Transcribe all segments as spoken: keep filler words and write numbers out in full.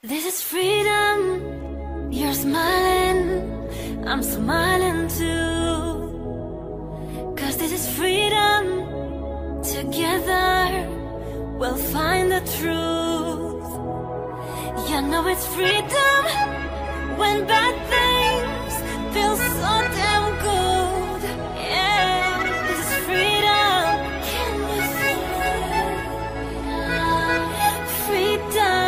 This is freedom, you're smiling, I'm smiling too. Cause this is freedom, together we'll find the truth. You know it's freedom when bad things feel so damn good. Yeah, this is freedom. Can you feel it? Freedom.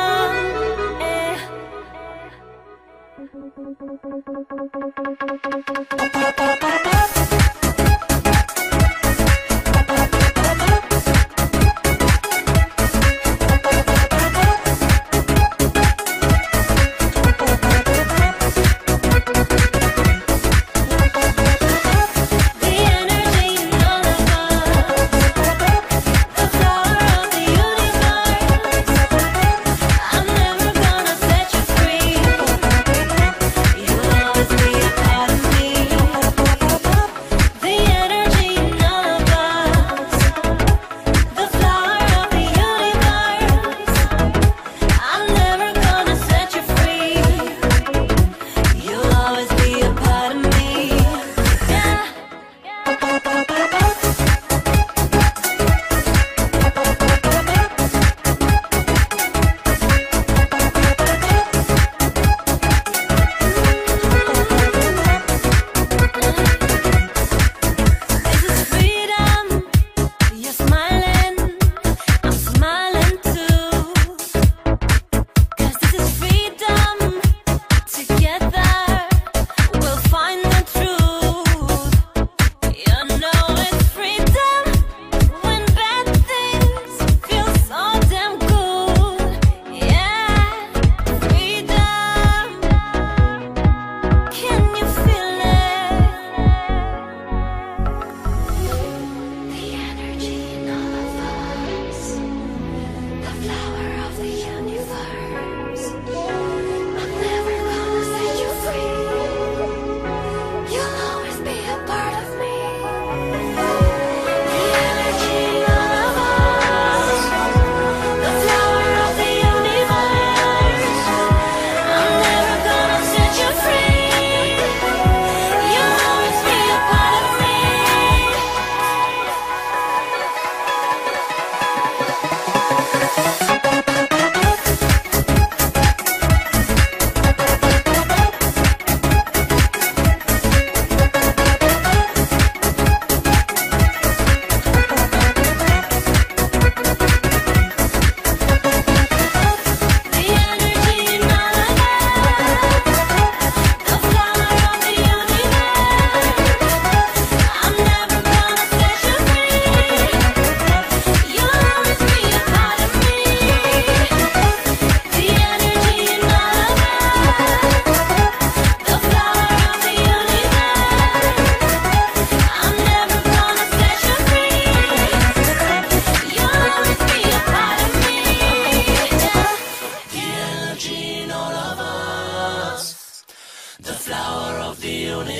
The flower of the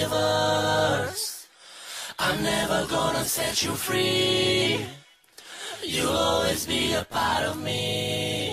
universe. I'm never gonna set you free. You'll always be a part of me.